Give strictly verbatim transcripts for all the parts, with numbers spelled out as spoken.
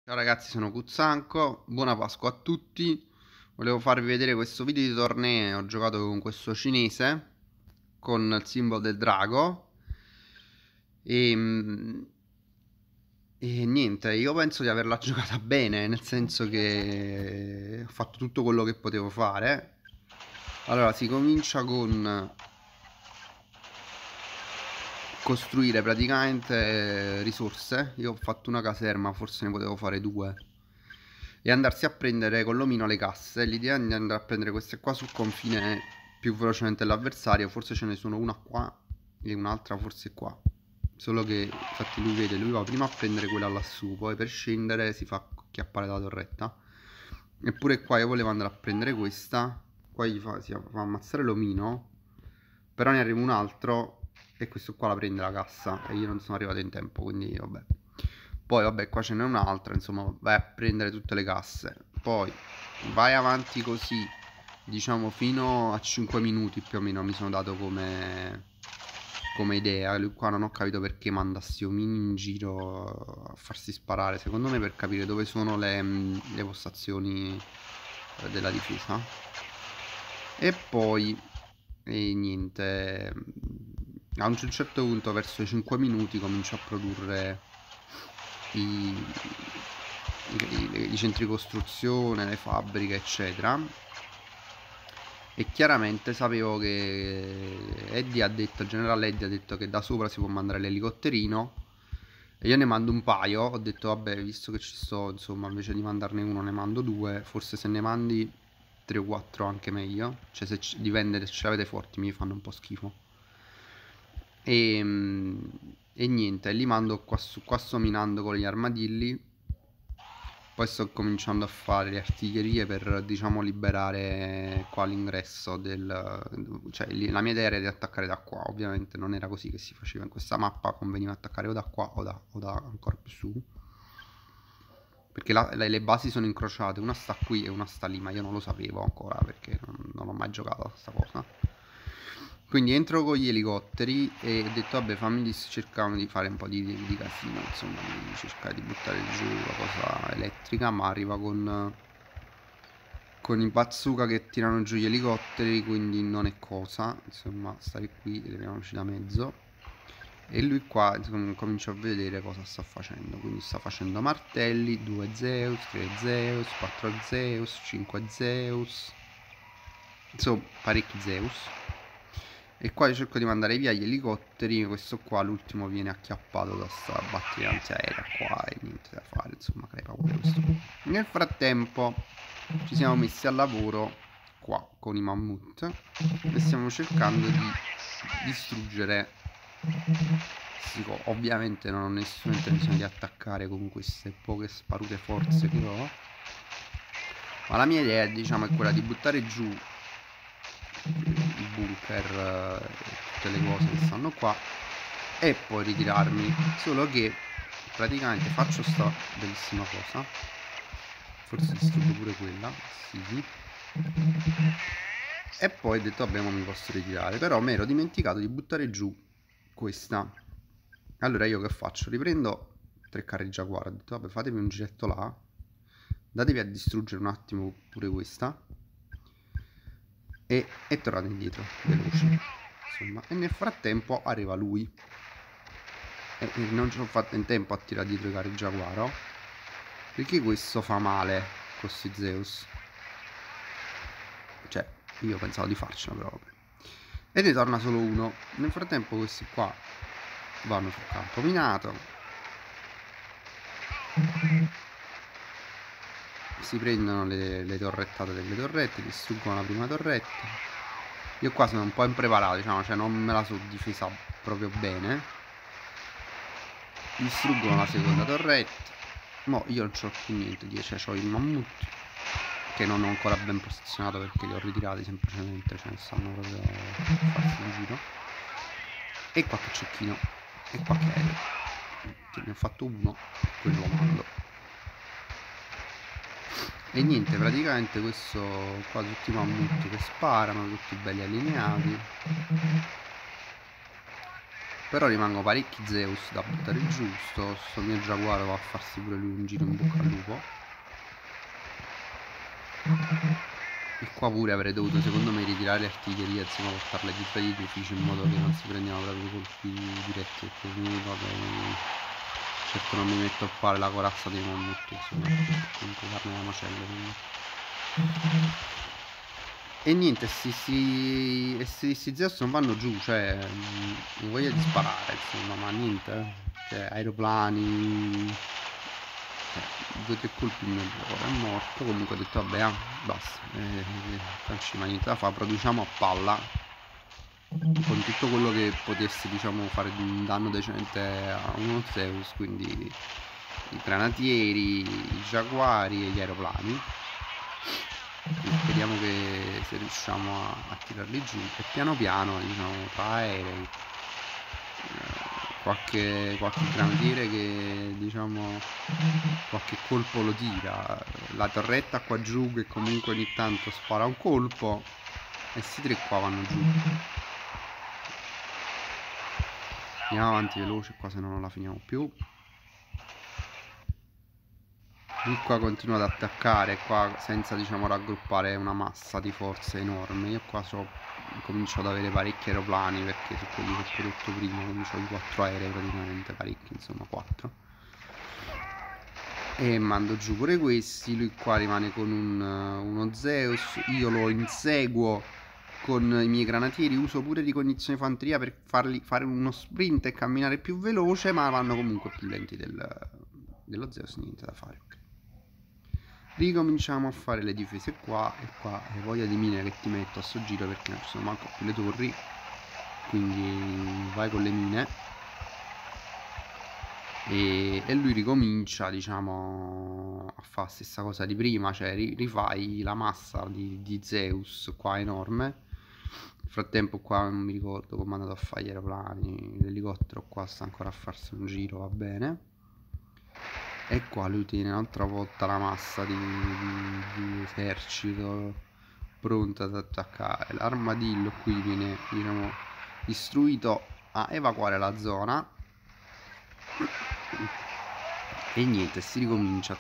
Ciao ragazzi, sono Kuzzanko, buona Pasqua a tutti. Volevo farvi vedere questo video di torneo. Ho giocato con questo cinese con il simbolo del drago e, mm, e niente, io penso di averla giocata bene, nel senso che ho fatto tutto quello che potevo fare. Allora, si comincia con costruire praticamente risorse. Io ho fatto una caserma, forse ne potevo fare due, e andarsi a prendere con l'omino le casse. L'idea è di andare a prendere queste qua sul confine più velocemente dell'avversario. Forse ce ne sono una qua e un'altra forse qua, solo che infatti lui vede, lui va prima a prendere quella lassù, poi per scendere si fa acchiappare la torretta. Eppure qua io volevo andare a prendere questa. Qua gli fa, si fa ammazzare l'omino, però ne arriva un altro e questo qua la prende la cassa e io non sono arrivato in tempo, quindi vabbè. Poi vabbè, qua ce n'è un'altra, insomma, vai a prendere tutte le casse. Poi vai avanti così, diciamo fino a cinque minuti più o meno mi sono dato come, come idea. Lui qua non ho capito perché manda sti omini in giro a farsi sparare. Secondo me per capire dove sono le, le postazioni della difesa. E poi e niente, a un certo punto verso i cinque minuti comincio a produrre i, i, i centri di costruzione, le fabbriche eccetera. E chiaramente sapevo che Eddie ha detto, il generale Eddie ha detto che da sopra si può mandare l'elicotterino, e io ne mando un paio. Ho detto vabbè, visto che ci sto, insomma, invece di mandarne uno ne mando due. Forse se ne mandi tre o quattro anche meglio, cioè se c- dipende se ce l'avete forti, mi fanno un po' schifo. E, e niente, li mando qua, su, qua sto minando con gli armadilli. Poi sto cominciando a fare le artiglierie per, diciamo, liberare qua l'ingresso del... Cioè la mia idea era di attaccare da qua. Ovviamente non era così che si faceva in questa mappa, conveniva attaccare o da qua o da, o da ancora più su, perché la, le, le basi sono incrociate, una sta qui e una sta lì, ma io non lo sapevo ancora perché non, non ho mai giocato a questa cosa. Quindi entro con gli elicotteri e ho detto vabbè, fammi cercare di fare un po' di, di casino, insomma, di cercare di buttare giù la cosa elettrica, ma arriva con con i bazooka che tirano giù gli elicotteri, quindi non è cosa, insomma, stare qui, leviamoci da mezzo. E lui qua, insomma, comincio a vedere cosa sta facendo. Quindi sta facendo martelli, due Zeus, tre Zeus, quattro Zeus, cinque Zeus, insomma parecchi Zeus. E qua io cerco di mandare via gli elicotteri. Questo qua, l'ultimo, viene acchiappato da sta batteria antiaerea qua e niente da fare, insomma, crepa pure questo. Nel frattempo ci siamo messi al lavoro qua con i mammut e stiamo cercando di distruggere. Ovviamente non ho nessuna intenzione di attaccare con queste poche sparute forze che ho, ma la mia idea, diciamo, è quella di buttare giù i bunker e tutte le cose che stanno qua e poi ritirarmi. Solo che praticamente faccio sta bellissima cosa, forse distruggo pure quella, sì, e poi ho detto vabbè, ma mi posso ritirare, però mi ero dimenticato di buttare giù questa. Allora io che faccio? Riprendo tre carri Jaguar, ho detto vabbè, fatevi un giretto là, datevi a distruggere un attimo pure questa e, e tornate indietro veloci, insomma. E nel frattempo arriva lui e, e non ci ho fatto in tempo a tirare dietro i carri Jaguar, perché questo fa male con questi Zeus, cioè io pensavo di farcela proprio, e ne torna solo uno. Nel frattempo questi qua vanno sul campo minato, si prendono le, le torrettate delle torrette, distruggono la prima torretta. Io qua sono un po' impreparato, diciamo, cioè non me la sono difesa proprio bene. Distruggono la seconda torretta. Mo io non c'ho più niente dietro, cioè ho il mammut che non ho ancora ben posizionato perché li ho ritirati semplicemente, cioè stanno proprio a farsi un giro. E qua che cecchino, e qua che è, ne ho fatto uno, quello lo mando. E niente, praticamente questo qua, tutti i mammut che sparano, tutti belli allineati. Però rimangono parecchi Zeus da buttare giù. Sto, sto mio giaguaro va a farsi pure lui un giro in bocca al lupo. E qua pure avrei dovuto secondo me ritirare le artiglierie, insomma portarle dietro agli edifici in modo che non si prendevano proprio colpi diretti, perché vabbè, certo non mi metto a fare la corazza dei mammut, insomma, comunque carne da macello, quindi. E niente, sti, sti, sti, sti Zeus non vanno giù, cioè non voglio di sparare, insomma, ma niente, cioè aeroplani, cioè, due o tre colpi nel volo, è morto. Comunque ho detto vabbè, ah, basta, eh, ma niente da fa, produciamo a palla con tutto quello che potesse, diciamo, fare un danno decente a uno Zeus, quindi i granatieri, i giaguari e gli aeroplani. Quindi speriamo che se riusciamo a, a tirarli giù, e piano piano, diciamo, tra aerei, qualche, qualche granatiere che, diciamo, qualche colpo lo tira, la torretta qua giù che comunque ogni tanto spara un colpo, e questi tre qua vanno giù. Andiamo avanti veloce qua, se no non la finiamo più. Lui qua continua ad attaccare qua senza, diciamo, raggruppare una massa di forze enorme. Io qua so, comincio ad avere parecchi aeroplani, perché su quelli che ho prodotto prima comincio di quattro aerei praticamente, parecchi, insomma quattro. E mando giù pure questi. Lui qua rimane con un, uno Zeus. Io lo inseguo con i miei granatieri. Uso pure ricognizione fanteria per farli fare uno sprint e camminare più veloce, ma vanno comunque più lenti del, dello Zeus. Niente da fare, ok. Ricominciamo a fare le difese qua. E qua è voglia di mine che ti metto a sto giro, perché non ci sono manco più le torri, quindi vai con le mine. E, e lui ricomincia, diciamo, a fare la stessa cosa di prima, cioè rifai la massa di, di Zeus qua enorme. Nel frattempo qua non mi ricordo come è andato a fare gli aeroplani, l'elicottero qua sta ancora a farsi un giro, va bene. E qua lui tiene un'altra volta la massa di, di, di esercito pronta ad attaccare. L'armadillo qui viene, diciamo, istruito a evacuare la zona. E niente, si ricomincia.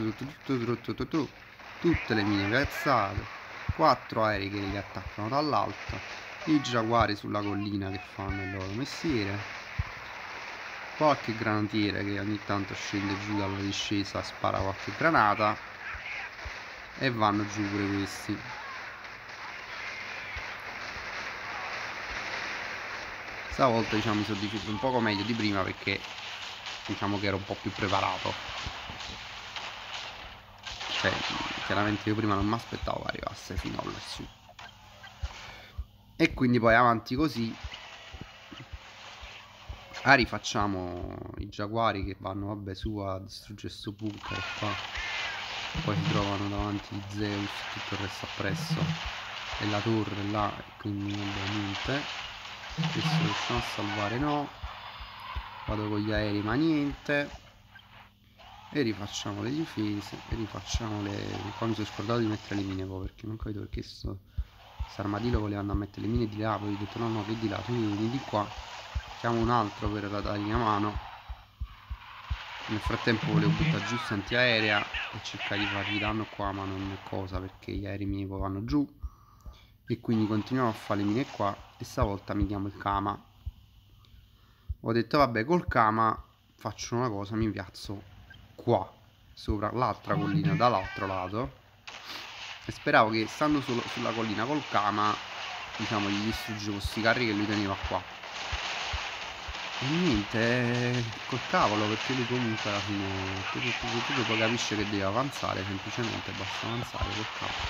Tutte le mine piazzate, quattro aerei che li attaccano dall'alto, i giaguari sulla collina che fanno il loro mestiere, qualche granatiere che ogni tanto scende giù dalla discesa, spara qualche granata, e vanno giù pure questi. Stavolta, diciamo, mi sono difeso un poco meglio di prima, perché diciamo che ero un po' più preparato. Cioè, chiaramente io prima non mi aspettavo che arrivasse fino lassù. E quindi poi avanti così. Ah, rifacciamo i giaguari che vanno, vabbè, su a distruggere sto bunker qua. Poi si trovano davanti i Zeus, tutto il resto appresso, e la torre là, e quindi vabbè, niente. Questo riusciamo a salvare, no. Vado con gli aerei, ma niente. E rifacciamo le difese. E rifacciamo le... Qua mi sono scordato di mettere le mine poi, perché non capito perché sto armadillo voleva andare a mettere le mine di là. Poi ho detto no no, che di là, tu vieni di qua. Chiamo un altro per dargli a mano. Nel frattempo volevo buttare giù sta antiaerea e cercare di fargli danno qua, ma non è cosa, perché gli aerei miei poi vanno giù. E quindi continuiamo a fare le mine qua. E stavolta mi chiamo il Kama. Ho detto vabbè, col Kama faccio una cosa, mi piazzo qua sopra l'altra collina dall'altro lato, e speravo che stando solo sulla collina col Kama, diciamo, gli distruggevo questi carri che lui teneva qua. E niente, col cavolo, perché lui comunque alla fine tu, tu, tu, tu, tu poi capisce che deve avanzare, semplicemente basta avanzare col cavolo.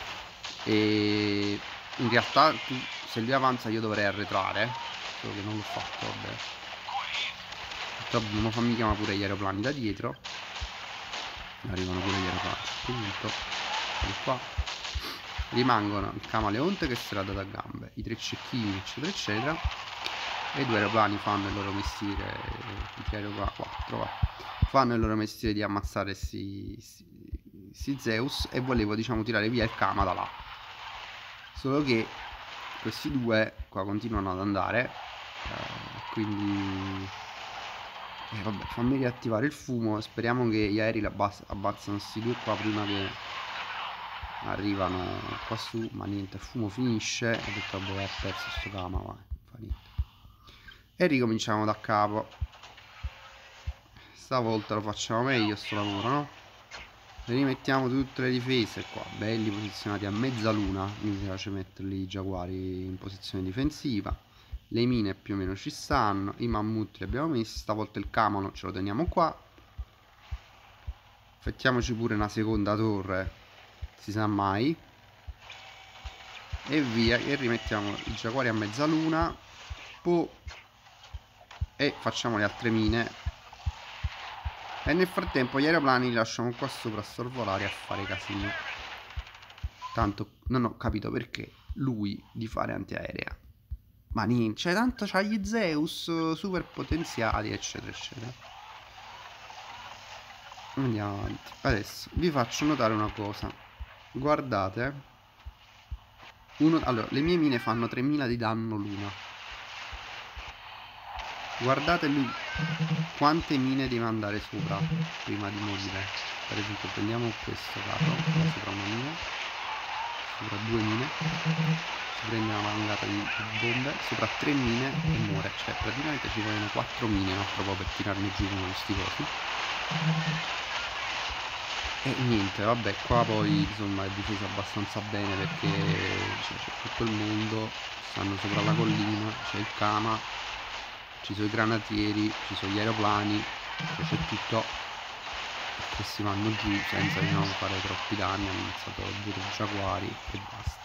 E in realtà tu, se lui avanza io dovrei arretrare, solo che non l'ho fatto, vabbè. Dobbiamo farmi chiamare pure gli aeroplani da dietro. Arrivano pure gli aeroplani, punto. Qua rimangono il camaleonte che se l'ha data a gambe, i tre cecchini, eccetera eccetera, e i due aeroplani fanno il loro mestiere, i tre aeroplani, quattro, va, fanno il loro mestiere di ammazzare sti, sti, sti Zeus. E volevo, diciamo, tirare via il Kama da là, solo che questi due qua continuano ad andare eh, quindi eh, vabbè, fammi riattivare il fumo, speriamo che gli aerei abbassano questi due qua prima che arrivano qua su, ma niente, il fumo finisce e ho detto vabbè, ha perso sto Kama, vai, fa niente. E ricominciamo da capo. Stavolta lo facciamo meglio sto lavoro, no? Rimettiamo tutte le difese qua, belli posizionati a mezzaluna, mi piace metterli i giaguari in posizione difensiva. Le mine più o meno ci stanno, i mammut li abbiamo messi, stavolta il camano ce lo teniamo qua. Mettiamoci pure una seconda torre, si sa mai. E via, e rimettiamo i giaguari a mezzaluna. Poi e facciamo le altre mine. E nel frattempo gli aeroplani li lasciamo qua sopra a sorvolare a fare casino. Tanto non ho capito perché lui di fare antiaerea. Ma niente, cioè tanto c'ha gli Zeus super potenziali eccetera eccetera. Andiamo avanti. Adesso vi faccio notare una cosa. Guardate. Uno, allora, le mie mine fanno tremila di danno l'una. Guardate lui quante mine deve andare sopra prima di morire. Per esempio prendiamo questo carro, sopra una mina, sopra due mine, si prende una mangata di bombe, sopra tre mine e muore. Cioè praticamente ci vogliono quattro mine un altro po' per tirarmi giù con questi cosi. E niente, vabbè, qua poi insomma è difeso abbastanza bene perché c'è tutto il mondo, stanno sopra la collina, c'è il Kama, ci sono i granatieri, ci sono gli aeroplani, c'è tutto. E questi vanno giù senza diciamo fare troppi danni, hanno iniziato due giaguari e basta.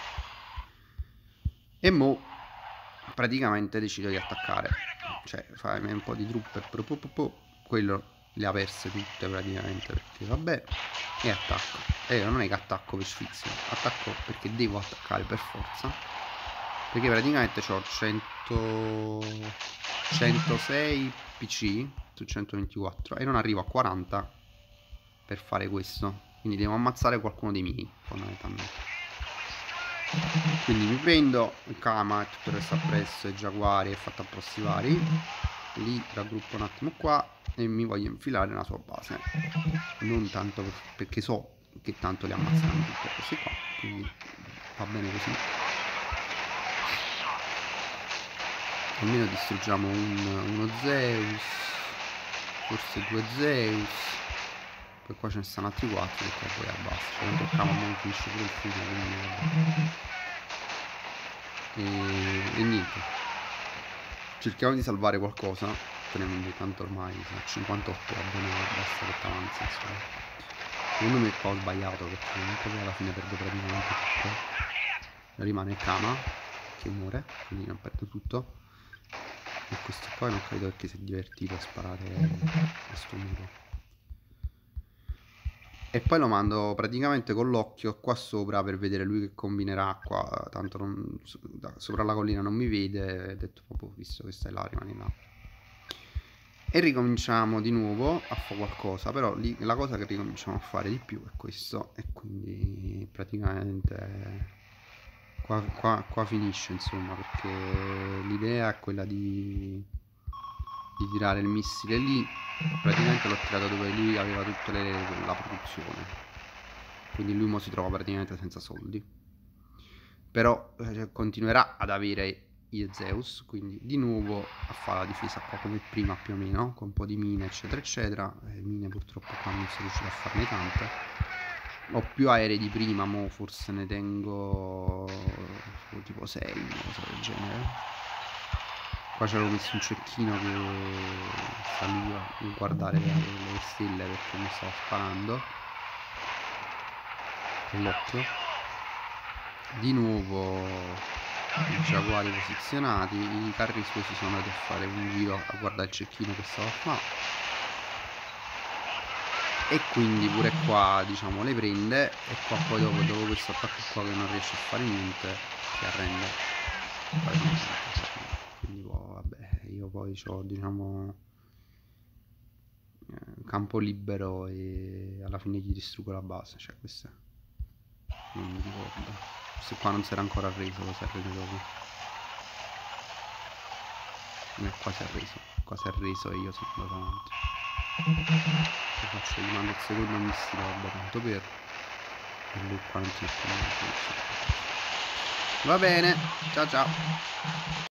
E mo praticamente decido di attaccare, cioè fai un po' di truppe, quello le ha perse tutte praticamente perché vabbè, e attacco. E non è che attacco per sfizio, attacco perché devo attaccare per forza, perché praticamente ho cento centosei P C su centoventiquattro e non arrivo a quaranta per fare questo, quindi devo ammazzare qualcuno dei miei fondamentalmente. Quindi mi prendo il Kama e tutto il resto appresso, i giaguari e fatto apposti vari, li raggruppo un attimo qua e mi voglio infilare nella sua base, non tanto per, perché so che tanto li ammazzano tutti questi qua, quindi va bene così. Almeno distruggiamo un, uno Zeus, forse due Zeus, poi qua ce ne stanno altri quattro perché poi basta, cioè non toccamo, non finisce pure il fumo, quindi... e, e niente, cerchiamo di salvare qualcosa, prendendo tanto ormai a cinquantotto va bene, basta che t'avanzi insomma. Secondo me qua ho sbagliato perché comunque poi alla fine perdo praticamente tutto, rimane il Kama che muore, quindi non perdo tutto. E questo qua non credo perché si è divertito a sparare a sto muro. E poi lo mando praticamente con l'occhio qua sopra per vedere lui che combinerà qua. Tanto non, sopra la collina non mi vede. Ho detto proprio, visto che stai là, rimani là. E ricominciamo di nuovo a fare qualcosa. Però lì, la cosa che ricominciamo a fare di più è questo. E quindi praticamente... Qua, qua, qua finisce insomma, perché l'idea è quella di, di tirare il missile lì. Praticamente l'ho tirato dove lui aveva tutta le, la produzione, quindi lui mo si trova praticamente senza soldi, però eh, continuerà ad avere gli Zeus, quindi di nuovo a fare la difesa qua come prima più o meno, con un po' di mine eccetera eccetera. eh, mine purtroppo qua non sono riuscito a farne tante. Ho più aerei di prima, mo forse ne tengo tipo sei, una cosa del genere. Qua ci avevo messo un cecchino che saliva a guardare le, le stelle perché mi stava sparando con l'occhio. Di nuovo i giaguari posizionati, i carri suoi si sono andati a fare un giro a guardare il cecchino che stava a fare. E quindi pure qua diciamo le prende, e qua poi dopo, dopo questo attacco qua che non riesce a fare niente si arrende. Quindi boh, vabbè, io poi ho diciamo eh, campo libero e alla fine gli distruggo la base, cioè questa non mi ricordo, questo qua non si era ancora arreso, lo si arrende dopo. Eh, qua si è arreso, qua si è arreso e io sono andato avanti. Lo faccio, gli mando il secondo missile, vabbè, tanto per. E lui qua non si mette niente. Va bene, ciao ciao.